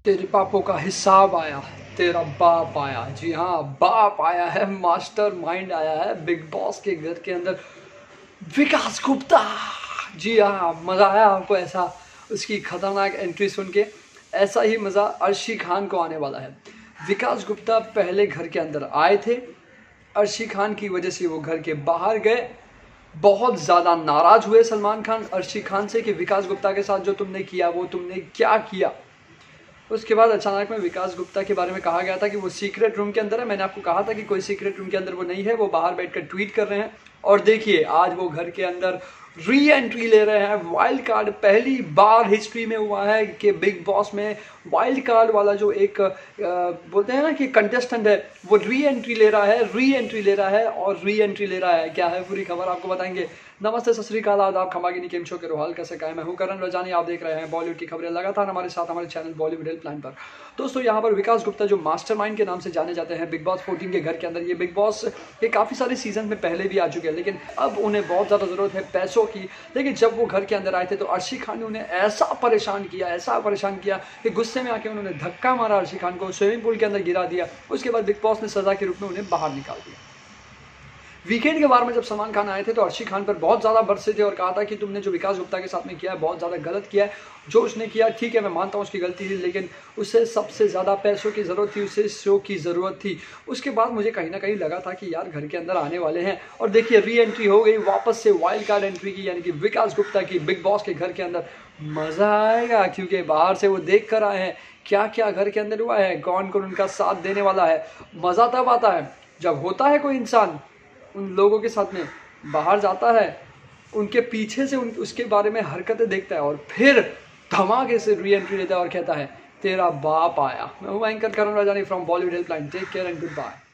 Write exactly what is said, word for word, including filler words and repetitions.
तेरे पापों का हिसाब आया, तेरा बाप आया। जी हाँ, बाप आया है, मास्टर माइंड आया है बिग बॉस के घर के अंदर, विकास गुप्ता। जी हाँ, मज़ा आया आपको ऐसा उसकी खतरनाक एंट्री सुन के? ऐसा ही मज़ा अर्शी खान को आने वाला है। विकास गुप्ता पहले घर के अंदर आए थे, अर्शी खान की वजह से वो घर के बाहर गए। बहुत ज़्यादा नाराज़ हुए सलमान खान अर्शी खान से कि विकास गुप्ता के साथ जो तुमने किया वो तुमने क्या किया। उसके बाद अचानक में विकास गुप्ता के बारे में कहा गया था कि वो सीक्रेट रूम के अंदर है। मैंने आपको कहा था कि कोई सीक्रेट रूम के अंदर वो नहीं है, वो बाहर बैठकर ट्वीट कर रहे हैं। और देखिए आज वो घर के अंदर री एंट्री ले रहे हैं। वाइल्ड कार्ड पहली बार हिस्ट्री में हुआ है कि बिग बॉस में वाइल्ड कार्ड वाला जो एक आ, बोलते हैं ना कि कंटेस्टेंट है, वो री एंट्री ले रहा है री एंट्री ले रहा है और री एंट्री ले रहा है। क्या है पूरी खबर आपको बताएंगे। नमस्ते, सत श्री अकाल, आदाब, खमागिनी गेम शो के रोहाल कैसे का है। मैं हूं करण रजानी, आप देख रहे हैं बॉलीवुड की खबरें लगातार हमारे साथ हमारे चैनल बॉलीवुड हेल्पलाइन पर। दोस्तों यहाँ पर विकास गुप्ता जो मास्टरमाइंड के नाम से जाने जाते हैं बिग बॉस चौदह के घर के अंदर, ये बिग बॉस ये काफ़ी सारे सीजन में पहले भी आ चुके हैं, लेकिन अब उन्हें बहुत ज़्यादा ज़रूरत है पैसों की। लेकिन जब वो घर के अंदर आए थे तो अर्शी खान ने उन्हें ऐसा परेशान किया ऐसा परेशान किया कि गुस्से में आके उन्होंने धक्का मारा, अर्शी खान को स्विमिंग पूल के अंदर गिरा दिया। उसके बाद बिग बॉस ने सजा के रूप में उन्हें बाहर निकाल दिया। वीकेंड के बार में जब सलमान खान आए थे तो अर्शी खान पर बहुत ज़्यादा बरसे थे और कहा था कि तुमने जो विकास गुप्ता के साथ में किया है बहुत ज़्यादा गलत किया है। जो उसने किया ठीक है, मैं मानता हूँ उसकी गलती थी, लेकिन उसे सबसे ज़्यादा पैसों की ज़रूरत थी, उसे शो की ज़रूरत थी। उसके बाद मुझे कहीं ना कहीं लगा था कि यार घर के अंदर आने वाले हैं और देखिए री एंट्री हो गई, वापस से वाइल्ड कार्ड एंट्री की, यानी कि विकास गुप्ता की बिग बॉस के घर के अंदर। मज़ा आएगा क्योंकि बाहर से वो देख कर आए हैं क्या क्या घर के अंदर हुआ है, कौन कौन उनका साथ देने वाला है। मज़ा तब आता है जब होता है कोई इंसान उन लोगों के साथ में बाहर जाता है, उनके पीछे से उन उसके बारे में हरकतें देखता है और फिर धमाके से री एंट्री लेता है और कहता है तेरा बाप आया। मैं हूँ anchor Karan Rajani from Bollywood helpline. Take care and good bye.